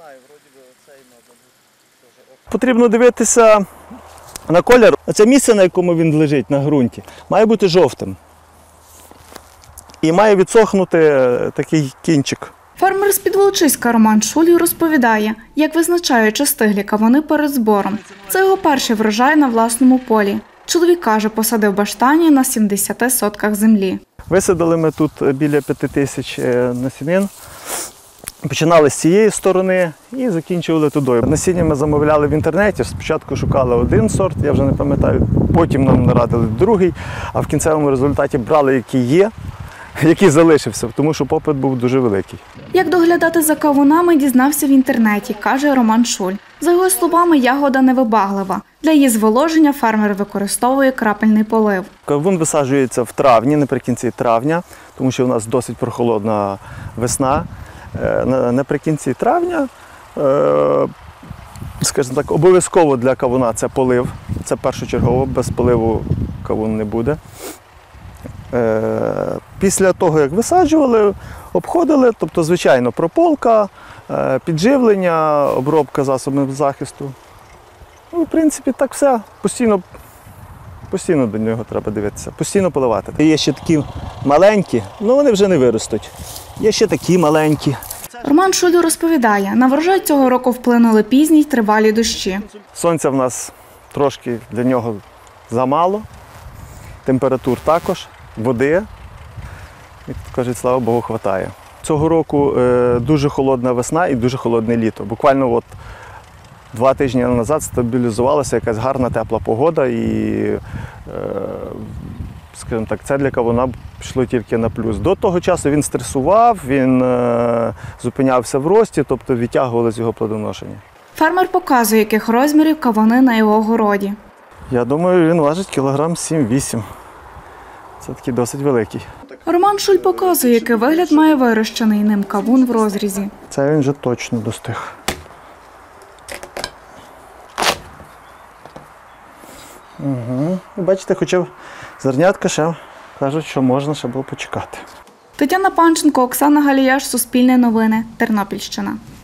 Потрібно дивитися на колір. Це місце, на якому він лежить, на ґрунті, має бути жовтим. І має відсохнути такий кінчик. Фермер з Підволочиська Роман Шуль розповідає, як визначають, чи стиглі кавуни перед збором. Це його перший врожай на власному полі. Чоловік каже, посадив баштані на 70 сотках землі. Висадили ми тут біля 5000 насінин. Починали з цієї сторони і закінчували туди. Насіння ми замовляли в інтернеті. Спочатку шукали один сорт, я вже не пам'ятаю, потім нам нарадили другий, а в кінцевому результаті брали, який є, який залишився, тому що попит був дуже великий. Як доглядати за кавунами, дізнався в інтернеті, каже Роман Шуль. За його словами, ягода невибаглива. Для її зволоження фермер використовує крапельний полив. Кавун висаджується в травні, наприкінці травня, тому що у нас досить прохолодна весна. Наприкінці травня, скажімо так, обов'язково для кавуна це полив. Це першочергово, без поливу кавун не буде. Після того, як висаджували, обходили, тобто, звичайно, прополка, підживлення, обробка засобами захисту. Ну, в принципі, так все. Постійно до нього треба дивитися, постійно поливати. Є ще такі маленькі, але вони вже не виростуть. Є ще такі маленькі. Роман Шуль розповідає, на врожай цього року вплинули пізні й тривалі дощі. Сонця в нас трошки для нього замало, температур також, води, як кажуть, слава Богу, вистачає. Цього року дуже холодна весна і дуже холодне літо. Буквально 2 тижні назад стабілізувалася якась гарна тепла погода і, скажімо так, це для кавуна пішло тільки на плюс. До того часу він стресував, він зупинявся в рості, тобто відтягувалось його плодоношення. Фермер показує, яких розмірів кавуни на його городі. Я думаю, він важить кілограм 7-8. Це такий досить великий. Роман Шуль показує, який вигляд має вирощений ним кавун в розрізі. Це він вже точно достиг. Угу. Бачите, хоча зернятка ще кажуть, що можна ще було почекати. Тетяна Панченко, Оксана Галіяш, Суспільне новини, Тернопільщина.